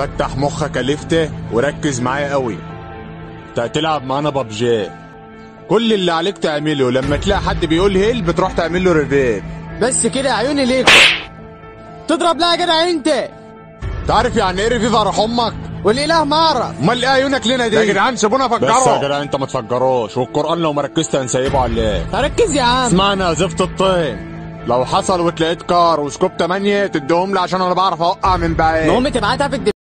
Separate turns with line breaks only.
فتح مخك يا لفتة وركز معايا قوي. انت هتلعب معانا ببجي، كل اللي عليك تعمله لما تلاقي حد بيقول هيل بتروح تعمل له ريفيف.
بس كده عيوني ليكم. تضرب لا يا جدع انت.
تعرف يعني ايه ريفيف اروح امك؟
والاله ما اعرف.
امال ايه عيونك لنا دي؟
يا جدعان سيبونا افجره.
بس يا جدعان انت ما تفجروش، والقران لو ما ركزت هنسيبه عليه.
ركز يا عم.
اسمعنا يا زفت الطين، لو حصل وتلاقيت كار وسكوب 8 تديهم لي عشان انا بعرف اوقع من بعيد.
المهم تبعتها في